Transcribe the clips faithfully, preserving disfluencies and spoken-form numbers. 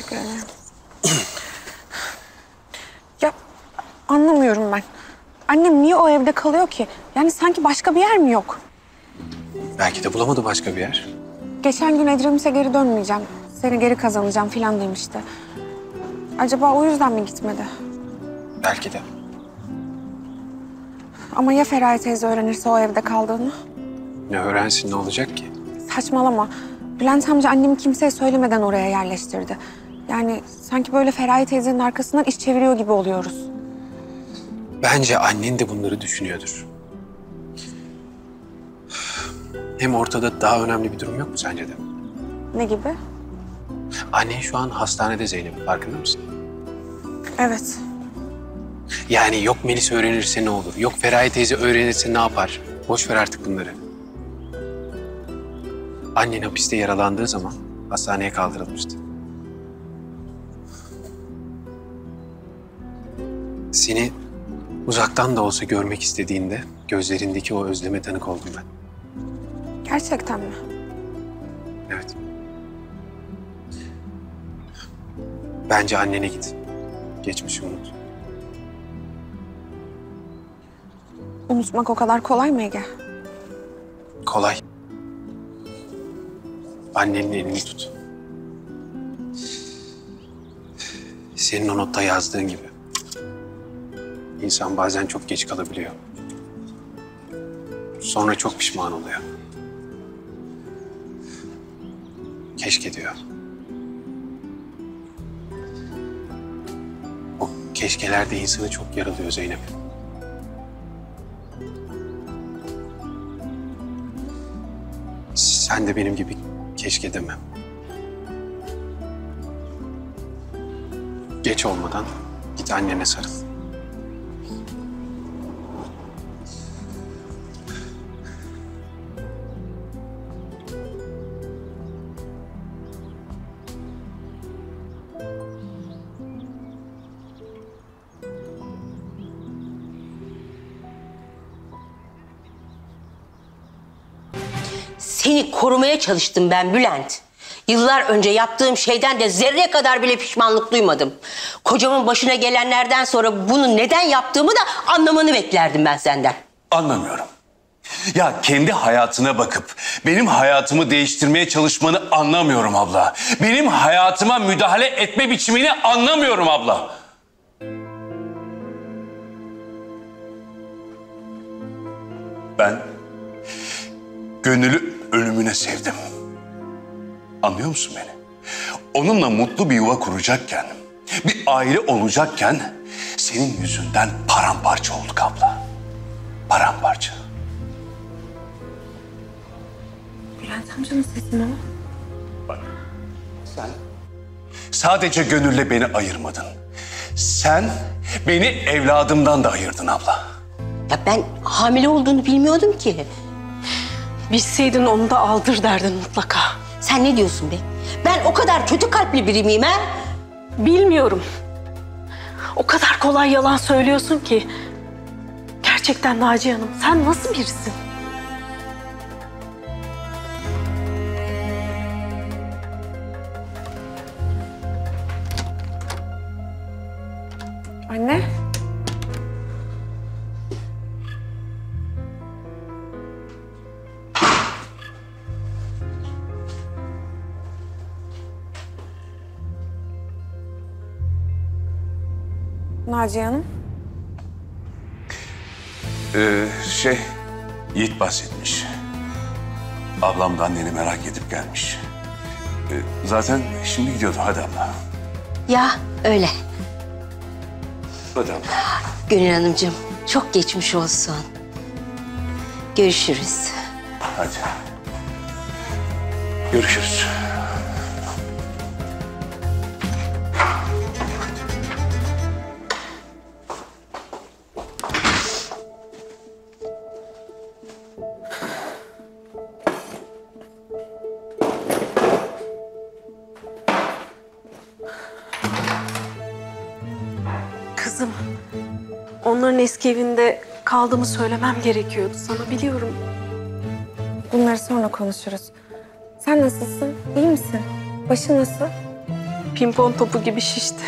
Teşekkür ederim. Ya anlamıyorum ben. Annem niye o evde kalıyor ki? Yani sanki başka bir yer mi yok? Belki de bulamadı başka bir yer. Geçen gün Edremit'e geri dönmeyeceğim. Seni geri kazanacağım falan demişti. Acaba o yüzden mi gitmedi? Belki de. Ama ya Feraye teyze öğrenirse o evde kaldığını? Ne öğrensin, ne olacak ki? Saçmalama. Bülent amca annemi kimseye söylemeden oraya yerleştirdi. Yani sanki böyle Feraye teyzenin arkasından iş çeviriyor gibi oluyoruz. Bence annen de bunları düşünüyordur. Hem ortada daha önemli bir durum yok mu sence de? Ne gibi? Annen şu an hastanede Zeynep, farkında mısın? Evet. Yani yok Melis öğrenirse ne olur, yok Feraye teyze öğrenirse ne yapar? Boş ver artık bunları. Annen hapiste yaralandığı zaman hastaneye kaldırılmıştı. Seni uzaktan da olsa görmek istediğinde gözlerindeki o özleme tanık oldum ben. Gerçekten mi? Evet. Bence annene git. Geçmişi unut. Unutmak o kadar kolay mı Ege? Kolay. Annenin elini tut. Senin o notta yazdığın gibi. İnsan bazen çok geç kalabiliyor. Sonra çok pişman oluyor. Keşke diyor. O keşkeler de insanı çok yaralıyor Zeynep. Sen de benim gibi keşke deme. Geç olmadan git annene sarıl. Seni korumaya çalıştım ben Bülent. Yıllar önce yaptığım şeyden de zerre kadar bile pişmanlık duymadım. Kocamın başına gelenlerden sonra bunu neden yaptığımı da anlamanı beklerdim ben senden. Anlamıyorum. Ya kendi hayatına bakıp benim hayatımı değiştirmeye çalışmanı anlamıyorum abla. Benim hayatıma müdahale etme biçimini anlamıyorum abla. Ben Gönül'ü ölümüne sevdim. Anlıyor musun beni? Onunla mutlu bir yuva kuracakken, bir aile olacakken senin yüzünden paramparça olduk abla. Paramparça. Bülent amcanın sesi mi o? Bak, sen sadece Gönül'le beni ayırmadın. Sen beni evladımdan da ayırdın abla. Ya ben hamile olduğunu bilmiyordum ki. Bilseydin onu da aldır derdin mutlaka. Sen ne diyorsun be? Ben o kadar kötü kalpli biri miyim ha? Bilmiyorum. O kadar kolay yalan söylüyorsun ki. Gerçekten Naciye Hanım, sen nasıl birisin? Anne. Naciye Hanım. Ee, şey, Yiğit bahsetmiş. Ablam da anneni merak edip gelmiş. Ee, zaten şimdi gidiyordu. Hadi abla. Ya öyle. Hadi abla. Gönül Hanımcığım çok geçmiş olsun. Görüşürüz. Hadi. Görüşürüz. Kızım, onların eski evinde kaldığımı söylemem gerekiyordu sana, biliyorum. Bunları sonra konuşuruz. Sen nasılsın? İyi misin? Başın nasıl? pimpon topu gibi şişti.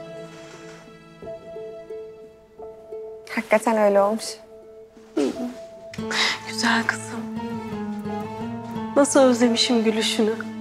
Hakikaten öyle olmuş. Güzel kızım. Nasıl özlemişim gülüşünü.